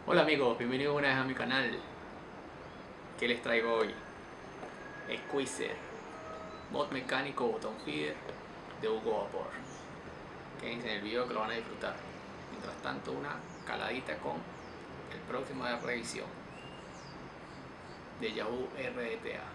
Hola amigos, bienvenidos una vez a mi canal. ¿Qué les traigo hoy? Squeezer, mod mecánico botón feeder de Hugo Vapor. Quédense en el video que lo van a disfrutar. Mientras tanto, una caladita con el próximo de revisión de Yahoo RDTA.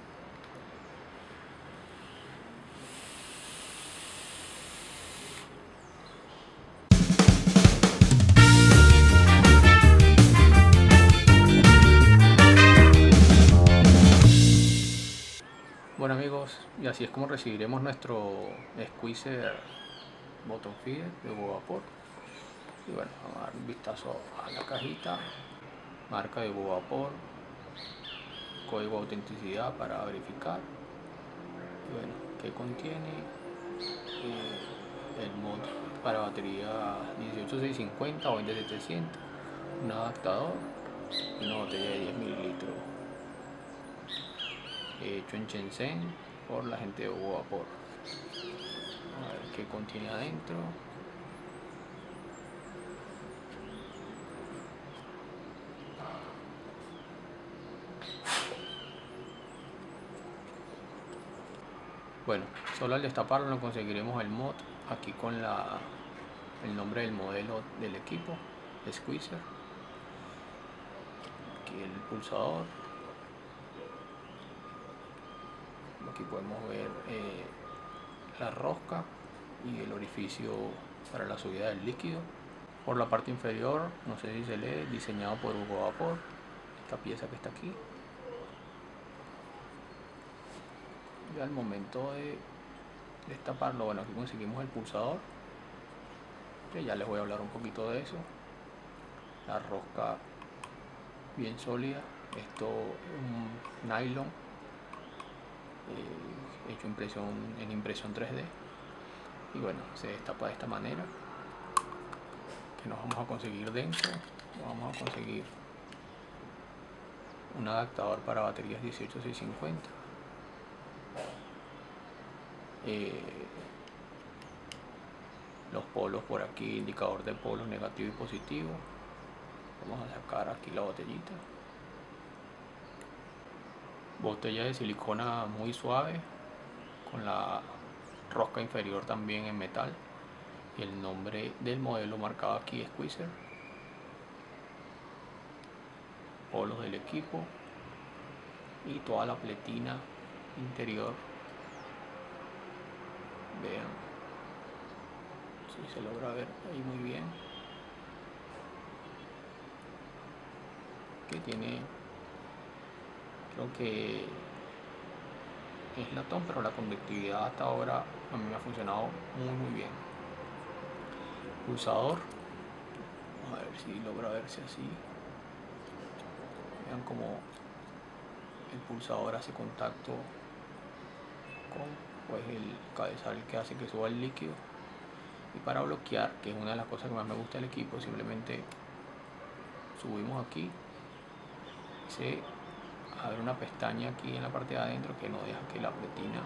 Bueno amigos, y así es como recibiremos nuestro Squeezer botón feeder de Hugo Vapor. Y bueno, vamos a dar un vistazo a la cajita, marca de Hugo Vapor, código de autenticidad para verificar. Y bueno, ¿qué contiene? El mod para batería 18650 o 20700, un adaptador y una botella de 10 mililitros, hecho en Shenzhen por la gente de Hugo Vapor. A ver qué contiene adentro. Bueno, solo al destaparlo no conseguiremos el mod aquí con el nombre del modelo del equipo, Squeezer. Aquí el pulsador. Aquí podemos ver la rosca y el orificio para la subida del líquido. Por la parte inferior, no sé si se lee, diseñado por Hugo Vapor, esta pieza que está aquí. Y al momento de destaparlo, bueno, aquí conseguimos el pulsador, que ya les voy a hablar un poquito de eso. La rosca bien sólida, esto es un nylon hecho en impresión 3D. Y bueno, se destapa de esta manera. Que nos vamos a conseguir dentro, vamos a conseguir un adaptador para baterías 18650, los polos por aquí, indicador de polos negativo y positivo. Vamos a sacar aquí la botellita, botella de silicona muy suave con la rosca inferior también en metal y el nombre del modelo marcado aquí, Squeezer. Polos del equipo y toda la pletina interior. Vean si se logra ver ahí muy bien, que tiene, creo que es latón, pero la conductividad hasta ahora a mí me ha funcionado muy bien. Pulsador, a ver si logra verse así. Vean como el pulsador hace contacto con pues el cabezal que hace que suba el líquido. Y para bloquear, que es una de las cosas que más me gusta del equipo, simplemente subimos aquí, se abre una pestaña aquí en la parte de adentro que no deja que la pletina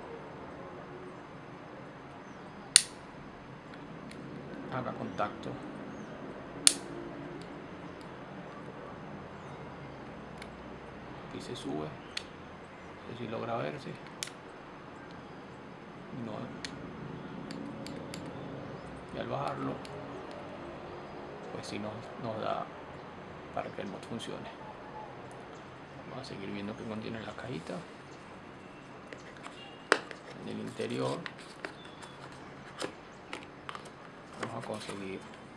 haga contacto. Aquí se sube, no sé si logra verse. No, y al bajarlo, pues sí nos da para que el mod funcione. Vamos a seguir viendo qué contiene la cajita. En el interior vamos a conseguir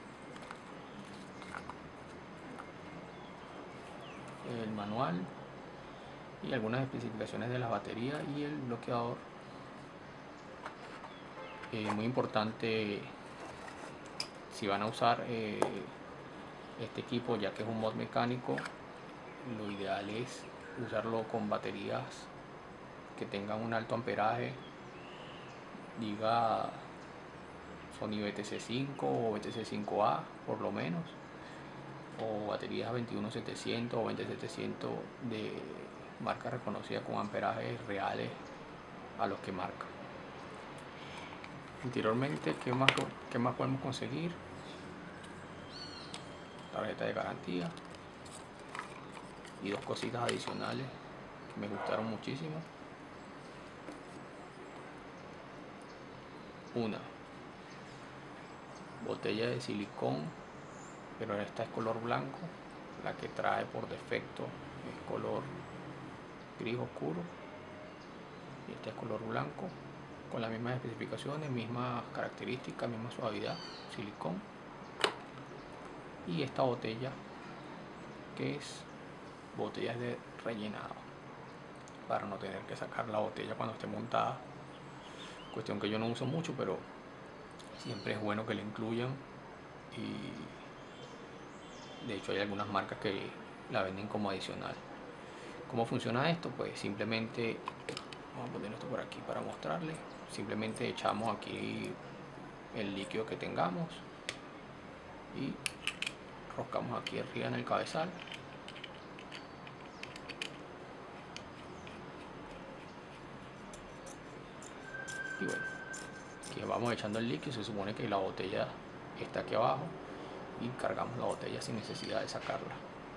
el manual y algunas especificaciones de la batería y el bloqueador. Muy importante si van a usar este equipo, ya que es un mod mecánico, lo ideal es usarlo con baterías que tengan un alto amperaje, diga Sony BTC5 o BTC5A por lo menos, o baterías 21700 o 20700 de marca reconocida con amperajes reales a los que marca. Anteriormente, ¿qué más podemos conseguir? tarjeta de garantía. Y dos cositas adicionales que me gustaron muchísimo. Una botella de silicón, pero esta es color blanco. La que trae por defecto es color gris oscuro y este es color blanco, con las mismas especificaciones, mismas características, misma suavidad, silicón. Y esta botella, que es botellas de rellenado, para no tener que sacar la botella cuando esté montada, cuestión que yo no uso mucho, pero siempre es bueno que le incluyan. Y de hecho hay algunas marcas que la venden como adicional. ¿Cómo funciona esto? Pues simplemente, vamos a poner esto por aquí para mostrarles. Simplemente echamos aquí el líquido que tengamos y roscamos aquí arriba en el cabezal. Y bueno, aquí vamos echando el líquido. Se supone que la botella está aquí abajo y cargamos la botella sin necesidad de sacarla.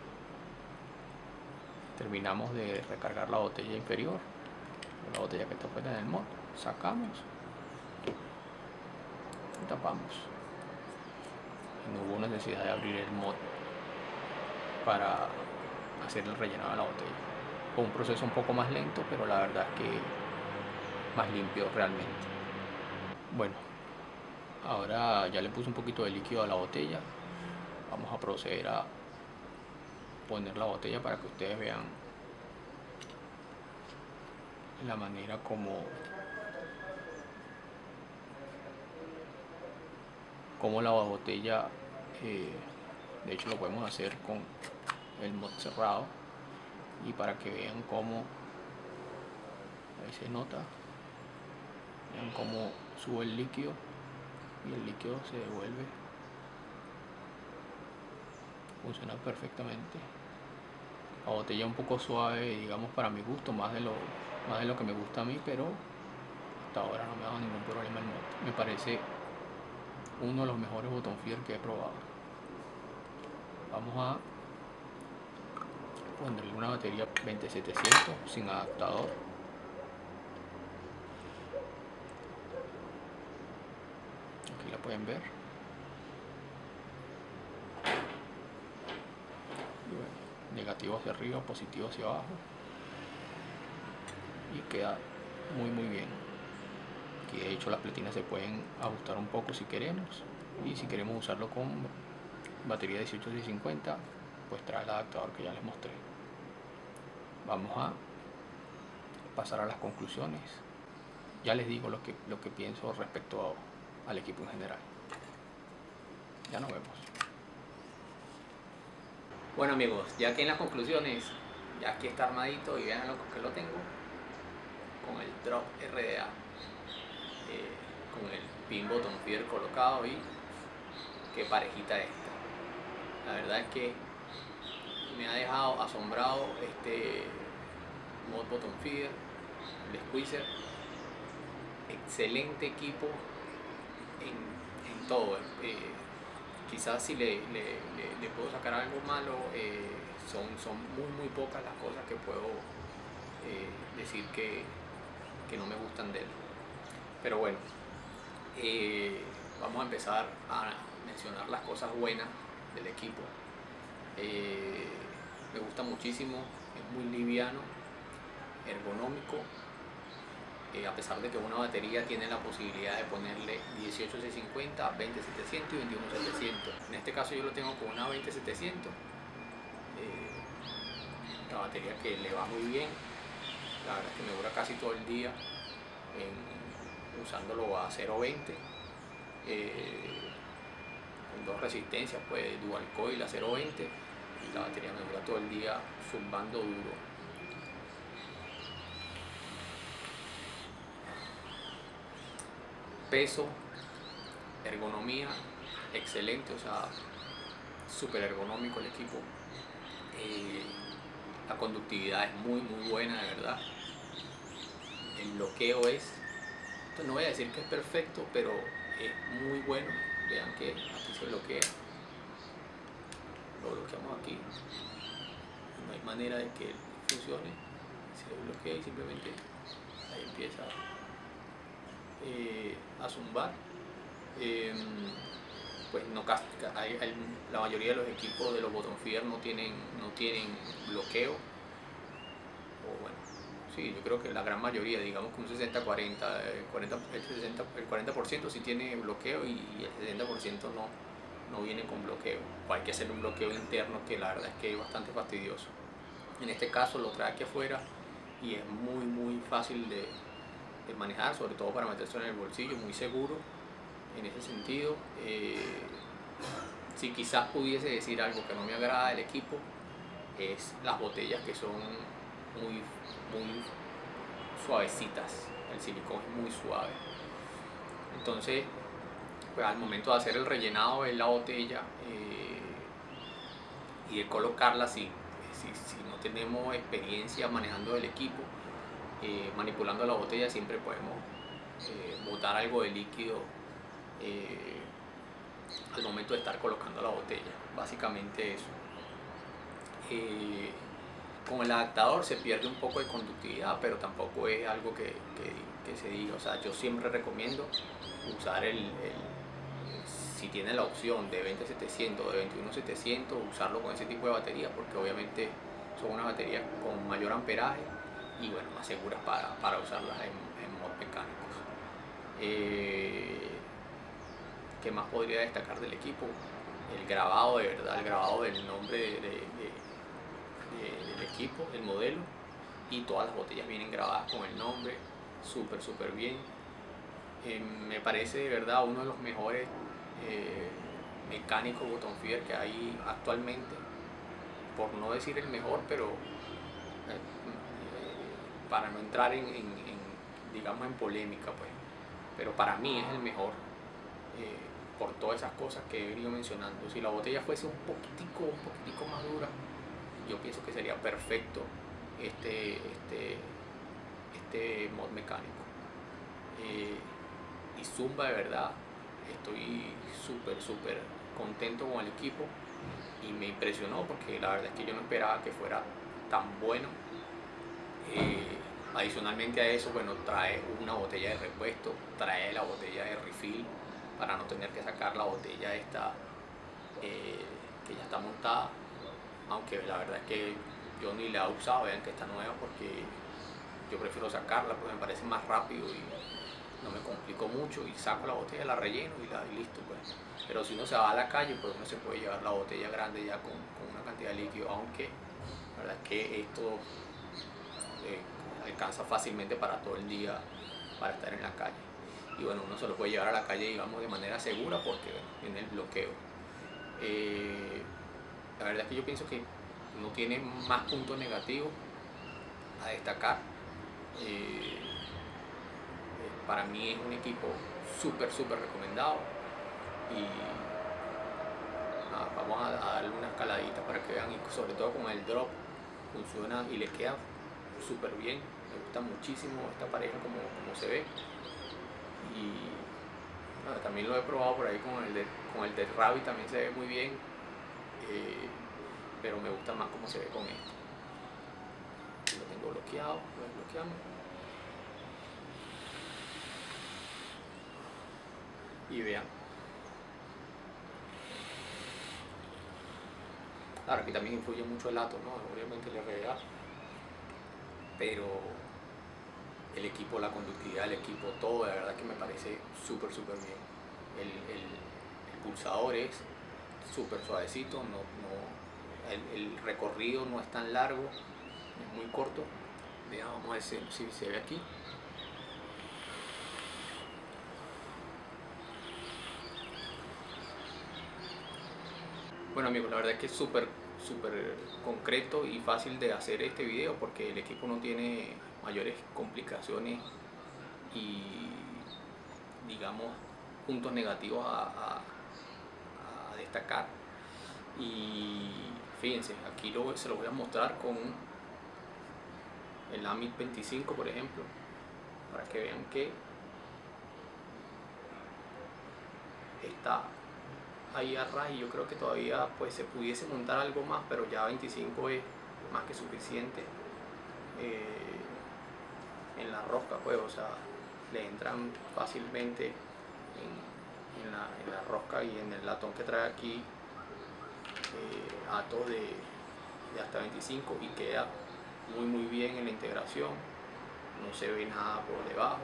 Terminamos de recargar la botella inferior, la botella que está puesta en el mod, sacamos y tapamos. Y no hubo necesidad de abrir el mod para hacer el rellenado de la botella. Fue un proceso un poco más lento, pero la verdad es que más limpio realmente. Bueno, ahora ya le puse un poquito de líquido a la botella. Vamos a proceder a poner la botella para que ustedes vean la manera como la botella, de hecho lo podemos hacer con el mod cerrado, y para que vean cómo, ahí se nota, vean cómo sube el líquido y el líquido se devuelve. Funciona perfectamente. La botella un poco suave, digamos, para mi gusto, más de lo que me gusta a mí, pero hasta ahora no me ha dado ningún problema el mod. Me parece uno de los mejores bottom feeder que he probado. Vamos a ponerle una batería 20700 sin adaptador. Aquí la pueden ver. Y bueno, negativo hacia arriba, positivo hacia abajo, y queda muy bien. Aquí de hecho las pletinas se pueden ajustar un poco si queremos, y si queremos usarlo con batería 18650, pues trae el adaptador que ya les mostré. Vamos a pasar a las conclusiones. Ya les digo lo que pienso respecto al equipo en general. Ya nos vemos. Bueno amigos, ya que en las conclusiones, ya aquí está armadito y vean lo que lo tengo, con el drop RDA, con el pin bottom feeder colocado, y qué parejita esta. La verdad es que me ha dejado asombrado este mod bottom feeder, el Squeezer. Excelente equipo en todo. Quizás si le puedo sacar algo malo, son muy pocas las cosas que puedo decir que no me gustan de él. Pero bueno, vamos a empezar a mencionar las cosas buenas del equipo. Me gusta muchísimo, es muy liviano, ergonómico. A pesar de que una batería tiene la posibilidad de ponerle 18650, 20700 y 21700. En este caso yo lo tengo con una 20700, la batería que le va muy bien. La verdad es que me dura casi todo el día usándolo a 0.20, con dos resistencias, pues dual coil a 0.20, y la batería me dura todo el día zumbando duro. Peso, ergonomía, excelente, o sea, súper ergonómico el equipo. La conductividad es muy buena, de verdad. El bloqueo no voy a decir que es perfecto, pero es muy bueno. Vean que aquí se bloquea. lo bloqueamos aquí, no hay manera de que funcione, se bloquea y simplemente ahí empieza a zumbar. Pues no, la mayoría de los equipos de los bottom feeder no tienen bloqueo, o bueno, sí, yo creo que la gran mayoría, digamos que un 60-40, el 40% sí tiene bloqueo y el 60% no viene con bloqueo, o hay que hacer un bloqueo interno que la verdad es que es bastante fastidioso. En este caso lo trae aquí afuera y es muy fácil de manejar, sobre todo para meterse en el bolsillo, muy seguro en ese sentido. Si quizás pudiese decir algo que no me agrada del equipo, es las botellas, que son muy suavecitas, el silicón es muy suave. Entonces, pues al momento de hacer el rellenado de la botella y de colocarla, si no tenemos experiencia manejando el equipo, manipulando la botella, siempre podemos botar algo de líquido al momento de estar colocando la botella, básicamente eso. Con el adaptador se pierde un poco de conductividad, pero tampoco es algo que se diga. O sea, yo siempre recomiendo usar si tiene la opción de 20700 o de 21700, usarlo con ese tipo de baterías, porque obviamente son unas baterías con mayor amperaje y bueno, más seguras para usarlas en mods mecánicos. ¿Qué más podría destacar del equipo? El grabado, de verdad, el grabado del nombre del equipo, el modelo, y todas las botellas vienen grabadas con el nombre, súper bien. Me parece de verdad uno de los mejores mecánicos bottom feeder que hay actualmente, por no decir el mejor, pero para no entrar digamos en polémica, pues, pero para mí es el mejor, por todas esas cosas que he venido mencionando. Si la botella fuese un poquitico más dura, yo pienso que sería perfecto este mod mecánico. Y zumba de verdad, estoy súper contento con el equipo y me impresionó porque la verdad es que yo no esperaba que fuera tan bueno. Adicionalmente a eso, bueno, trae una botella de repuesto, trae la botella de refill para no tener que sacar la botella esta que ya está montada, aunque la verdad es que yo ni la he usado, vean que está nueva, porque yo prefiero sacarla porque me parece más rápido y no me complico mucho, y saco la botella, la relleno y listo, pues. Pero si uno se va a la calle, pues uno se puede llevar la botella grande ya con una cantidad de líquido, aunque la verdad es que esto alcanza fácilmente para todo el día, para estar en la calle. Y bueno, uno se lo puede llevar a la calle, digamos, de manera segura, porque tiene el bloqueo. La verdad es que yo pienso que no tiene más puntos negativos a destacar. Para mí es un equipo súper recomendado, y nada, vamos a darle una escaladita para que vean, y sobre todo con el drop funciona y le queda súper bien. Me gusta muchísimo esta pareja como se ve, y nada, también lo he probado por ahí con el de Rabbit, también se ve muy bien, pero me gusta más como se ve con esto. Lo tengo bloqueado, lo desbloqueamos y vean. Claro, aquí también influye mucho el átomo, ¿no? Obviamente el RDA, pero el equipo, la conductividad del equipo, todo, de verdad que me parece súper bien. El pulsador es súper suavecito, el recorrido no es tan largo, es muy corto. Vean, vamos a ver si se ve aquí. Bueno amigos, la verdad es que es súper concreto y fácil de hacer este video, porque el equipo no tiene mayores complicaciones y, digamos, puntos negativos a destacar. Y fíjense, aquí se lo voy a mostrar con el AMIT 25, por ejemplo, para que vean que está ahí a ras y yo creo que todavía pues se pudiese montar algo más, pero ya 25 es más que suficiente. En la rosca, pues, o sea, le entran fácilmente en la rosca y en el latón que trae aquí, atos de hasta 25, y queda muy bien en la integración, no se ve nada por debajo,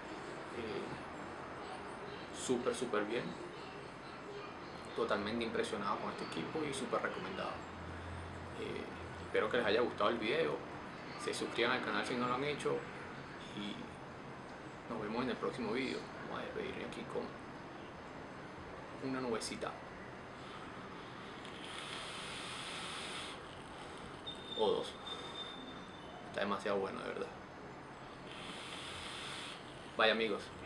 súper bien, totalmente impresionado con este equipo y súper recomendado. Espero que les haya gustado el video, se suscriban al canal si no lo han hecho y nos vemos en el próximo video. Vamos a despedir aquí con una nubecita o dos. Está demasiado bueno, de verdad. Bye amigos.